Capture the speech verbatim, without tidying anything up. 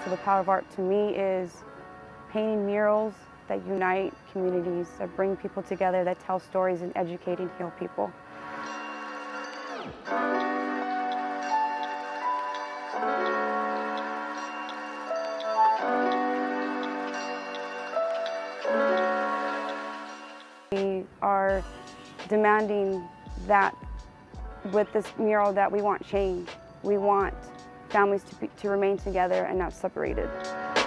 So the power of art to me is painting murals that unite communities, that bring people together, that tell stories and educate and heal people. We are demanding that with this mural that we want change. We want families to, be, to remain together and not separated.